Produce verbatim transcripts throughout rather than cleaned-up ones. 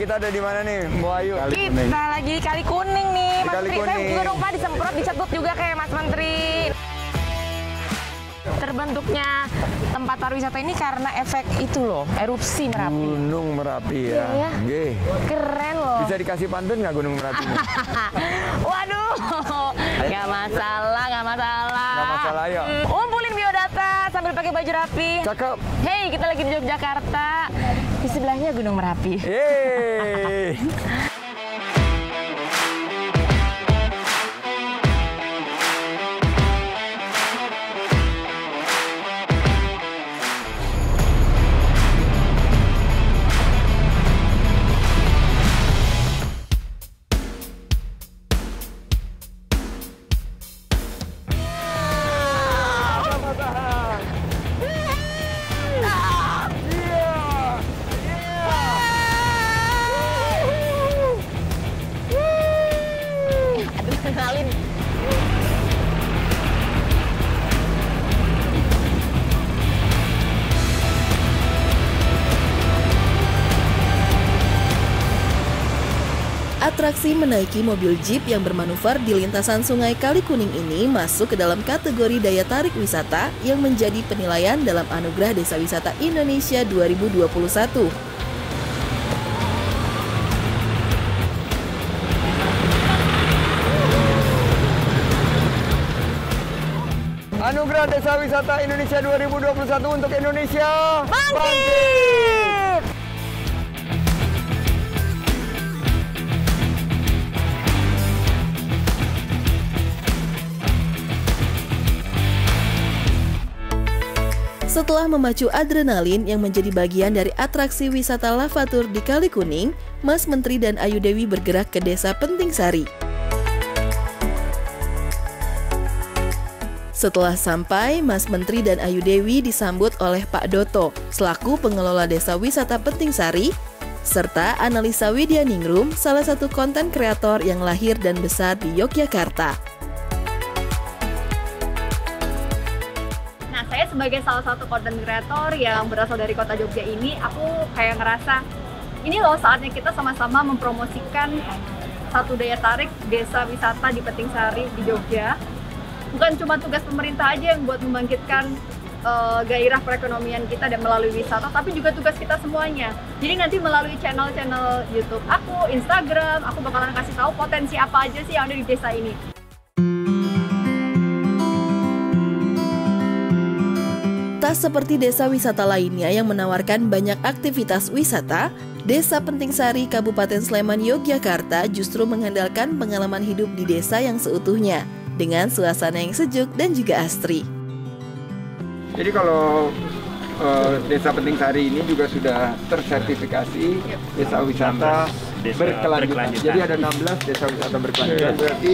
kita ada di mana nih, Mbak Ayu? Kita lagi di Kali Kuning nih, Mas Kali Menteri. Kuning. Saya juga dong Pak disemprot, dicetut juga kayak Mas Menteri. Terbentuknya tempat pariwisata ini karena efek itu loh, erupsi Merapi. Gunung Merapi ya. Iya, ya. Nggih. Keren loh. Bisa dikasih pantun nggak Gunung Merapi? Waduh, nggak masalah, nggak masalah. Nggak masalah, ayo. Kumpulin biodata sambil pakai baju rapi. Cakep. Hey, kita lagi di Yogyakarta. Di sebelahnya Gunung Merapi. Yeay. Kenalin. Atraksi menaiki mobil jeep yang bermanuver di lintasan Sungai Kali Kuning ini masuk ke dalam kategori daya tarik wisata yang menjadi penilaian dalam Anugerah Desa Wisata Indonesia dua ribu dua puluh satu. Anugerah Desa Wisata Indonesia dua ribu dua puluh satu untuk Indonesia Bangkit! Setelah memacu adrenalin yang menjadi bagian dari atraksi wisata lavatur di Kali Kuning, Mas Menteri dan Ayu Dewi bergerak ke Desa Penting Sari. Setelah sampai, Mas Menteri dan Ayu Dewi disambut oleh Pak Doto, selaku pengelola Desa Wisata Penting Sari, serta Analisa Widyaningrum, salah satu konten kreator yang lahir dan besar di Yogyakarta. Nah, saya sebagai salah satu konten kreator yang berasal dari kota Jogja ini, aku kayak ngerasa ini loh saatnya kita sama-sama mempromosikan satu daya tarik desa wisata di Penting Sari di Jogja. Bukan cuma tugas pemerintah aja yang buat membangkitkan uh, gairah perekonomian kita dan melalui wisata, tapi juga tugas kita semuanya. Jadi nanti melalui channel-channel YouTube aku, Instagram, aku bakalan kasih tahu potensi apa aja sih yang ada di desa ini. Tak seperti desa wisata lainnya yang menawarkan banyak aktivitas wisata, Desa Penting Sari, Kabupaten Sleman, Yogyakarta justru mengandalkan pengalaman hidup di desa yang seutuhnya, dengan suasana yang sejuk dan juga asri. Jadi kalau uh, Desa Penting Sari ini juga sudah tersertifikasi desa wisata desa berkelanjutan. berkelanjutan. Jadi ada enam belas desa wisata berkelanjutan. Yeah. Berarti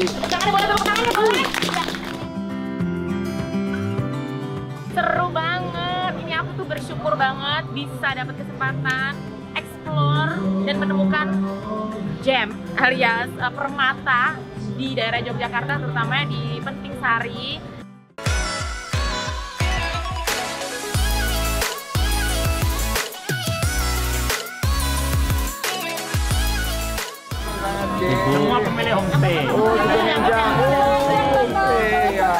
Seru banget. Ini aku tuh bersyukur banget bisa dapat kesempatan explore dan menemukan gem alias uh, permata di daerah Yogyakarta, terutama di Penting Sari. Semua pemilik homestay. oh, homestay ya.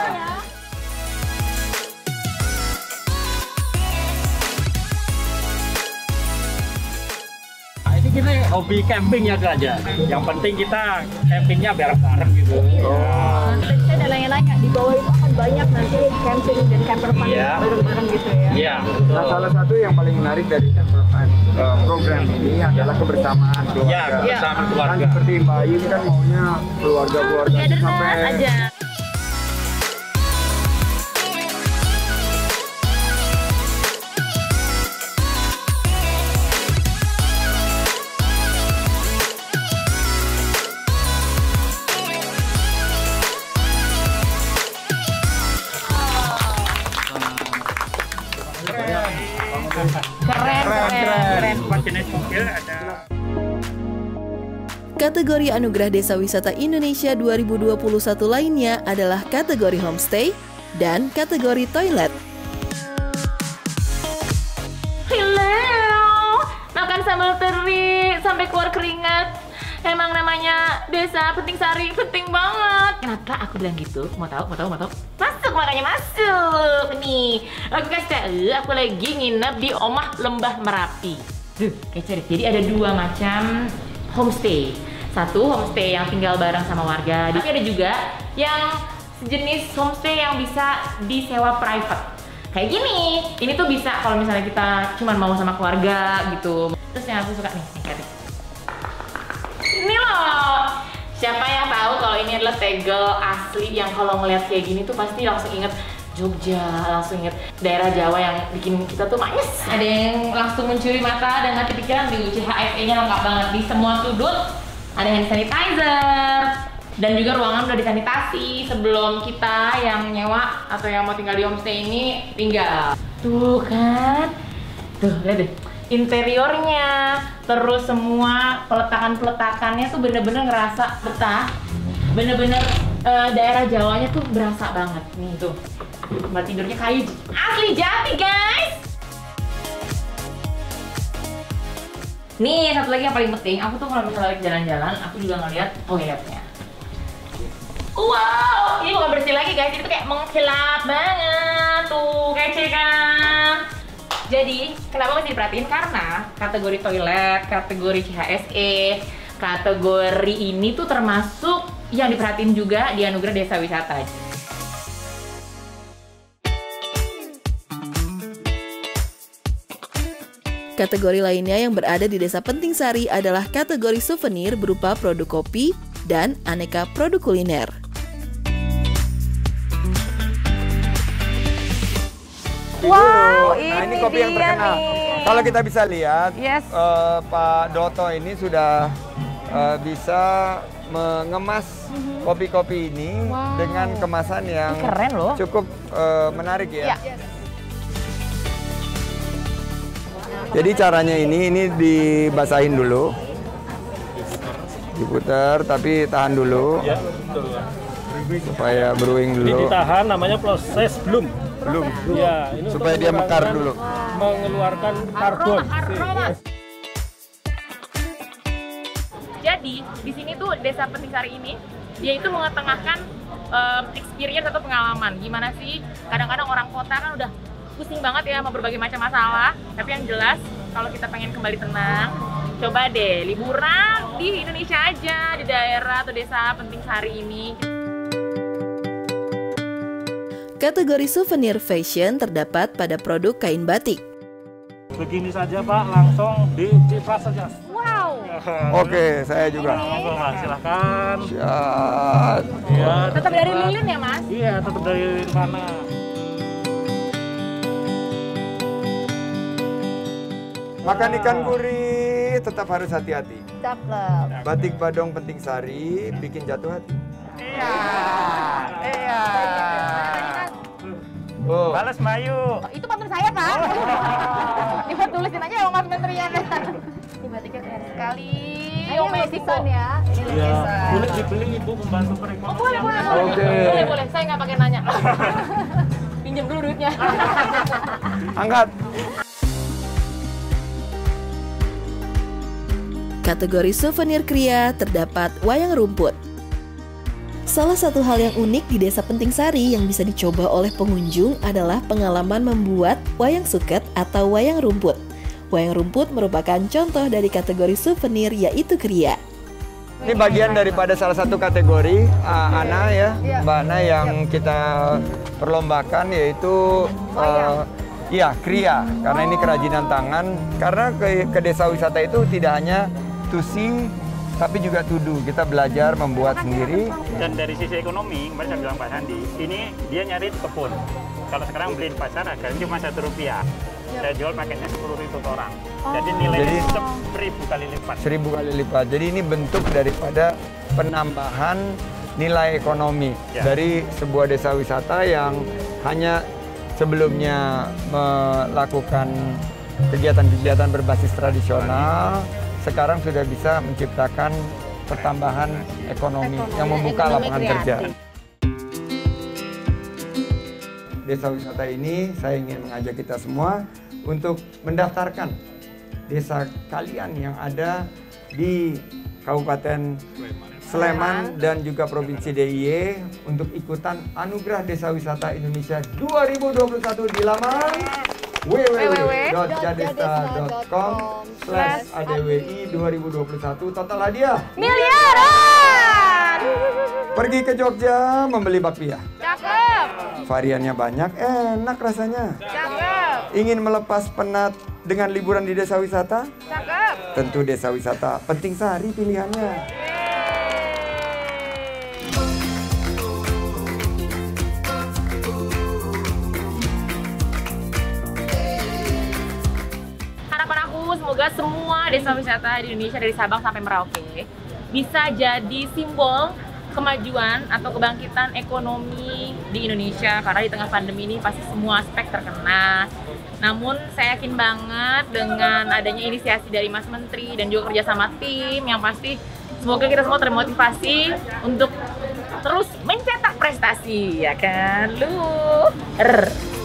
Kita hobi camping ya aja. Yang penting kita campingnya bareng-bareng gitu. Oh. Tadi saya ada nanya-nanya, di bawah itu kan banyak nanti camping dan camper fun Iya. bareng-bareng gitu ya. Iya. Nah, salah satu yang paling menarik dari camper fun uh, program ini adalah kebersamaan keluarga. Iya, kebersamaan Kan keluarga. seperti Mbak Ayu ini kan maunya keluarga-keluarga itu sampai aja. Keren, keren, keren. Empat jenis mobil ada. Kategori Anugerah Desa Wisata Indonesia dua ribu dua puluh satu lainnya adalah kategori homestay dan kategori toilet. Hello, makan sambal teri, sampai keluar keringat. Emang namanya Desa Penting Sari penting banget. Kenapa aku bilang gitu? Mau tahu? Mau tahu? Mau tahu? Masuk, makanya masuk. Nih, aku kasih tahu, aku lagi nginep di Omah Lembah Merapi. Duh, kece deh. Jadi ada dua macam homestay. Satu homestay yang tinggal bareng sama warga. Tapi ada juga yang sejenis homestay yang bisa disewa private. Kayak gini. Ini tuh bisa kalau misalnya kita cuma mau sama keluarga gitu. Terus yang aku suka nih, nih lihat. Ini loh, siapa yang tahu kalau ini adalah tegel asli yang kalau ngeliat kayak gini tuh pasti langsung inget Jogja, langsung inget daerah Jawa yang bikin kita tuh manis. Ada yang langsung mencuri mata dan hati pikiran di C H S E-nya lengkap banget di semua sudut. Ada hand sanitizer dan juga ruangan udah disanitasi sebelum kita yang nyewa atau yang mau tinggal di homestay ini tinggal. Tuh kan, tuh lihat deh. Interiornya, terus semua peletakan-peletakannya tuh bener-bener ngerasa betah, bener-bener uh, daerah Jawanya tuh berasa banget. Nih tuh, tempat tidurnya kayu asli jati guys. Nih satu lagi yang paling penting, aku tuh kalau misalnya lagi jalan-jalan, aku juga ngeliat toiletnya. Wow, ini bukan bersih lagi guys, ini tuh kayak mengkilap banget tuh, kece kan? Jadi, kenapa mesti diperhatiin? Karena kategori toilet, kategori C H S E, kategori ini tuh termasuk yang diperhatiin juga di Anugerah Desa Wisata. Kategori lainnya yang berada di Desa Penting Sari adalah kategori souvenir berupa produk kopi dan aneka produk kuliner. Nah, Wow, ini ini kopi yang dia terkenal. nih. Kalau kita bisa lihat, Yes. eh, Pak Doto ini sudah eh, bisa mengemas kopi-kopi ini Wow. dengan kemasan yang Ini keren loh. cukup eh, menarik ya. Ya. Jadi caranya ini, ini dibasahin dulu, diputar, tapi tahan dulu Ya, betul. supaya brewing Ini dulu. ditahan, namanya proses bloom. Belum, Ya, ini untuk supaya dia mekar mengeluarkan- dulu. Mengeluarkan karbon. Aroma. Jadi di sini tuh Desa Penting Sari ini dia itu mengetengahkan um, experience atau pengalaman. Gimana sih? Kadang-kadang orang kota kan udah pusing banget ya sama berbagai macam masalah. Tapi yang jelas kalau kita pengen kembali tenang, coba deh liburan di Indonesia aja, di daerah atau Desa Penting Sari ini. Kategori souvenir fashion terdapat pada produk kain batik. Begini saja Pak, langsung diciprat saja. Wow. Oke, saya juga. Langsung Mas, silahkan. Siap. Ya, Tetap dari lilin ya Mas? Iya, tetap dari lilin mana. Makan ikan gurih tetap harus hati-hati. Cakep. Batik Badong Penting Sari bikin jatuh hati. Iya. Iya. Oh, Balas Mayu. Itu pantun saya Pak. Ibu tulisin aja sama Mas Menterian. Ini batiknya keren sekali. Ini lukisan ya. Ini Iya. lukisan. Boleh dibeli Ibu pembantu perekonomian. Oh boleh boleh boleh. Oke. Boleh boleh. Saya nggak pakai nanya. Pinjam dulu duitnya. angkat. Kategori souvenir kria terdapat wayang rumput. Salah satu hal yang unik di Desa Penting Sari yang bisa dicoba oleh pengunjung adalah pengalaman membuat wayang suket atau wayang rumput. Wayang rumput merupakan contoh dari kategori souvenir yaitu kria. Ini bagian daripada salah satu kategori uh, Ana ya, Iya. Mbak Ana yang kita perlombakan yaitu uh, iya kria, karena ini kerajinan tangan. Karena ke, ke desa wisata itu tidak hanya tusi tapi juga tudu. Kita belajar membuat sendiri. Dan dari sisi ekonomi, kemarin saya bilang Pak Sandi, ini dia nyari di kebun. Kalau sekarang beli di pasar harganya cuma satu rupiah. Saya jual paketnya sepuluh ribu per orang. Jadi nilainya Jadi- seribu kali lipat. Seribu kali lipat. Jadi ini bentuk daripada penambahan nilai ekonomi Ya. dari sebuah desa wisata yang hanya sebelumnya melakukan kegiatan-kegiatan berbasis tradisional, sekarang sudah bisa menciptakan pertambahan ekonomi, yang membuka ekonomi lapangan kreatif. kerja. Desa wisata ini saya ingin mengajak kita semua untuk mendaftarkan desa kalian yang ada di Kabupaten Sleman dan juga Provinsi D I Y untuk ikutan Anugerah Desa Wisata Indonesia dua ribu dua puluh satu di laman w w w titik jadesta titik com slash A D W I dua ribu dua puluh satu. Total hadiah Miliaran. pergi ke Jogja membeli bakpia. Cakep. Variannya banyak, enak rasanya. Cakep. Ingin melepas penat dengan liburan di desa wisata? Cakep. Tentu desa wisata Penting Sari pilihannya. Harapan aku semoga semua desa wisata di Indonesia dari Sabang sampai Merauke bisa jadi simbol kemajuan atau kebangkitan ekonomi di Indonesia, karena di tengah pandemi ini pasti semua aspek terkena. Namun saya yakin banget dengan adanya inisiasi dari Mas Menteri dan juga kerjasama tim yang pasti semoga kita semua termotivasi untuk terus mencetak prestasi, ya kan? Lu. Er.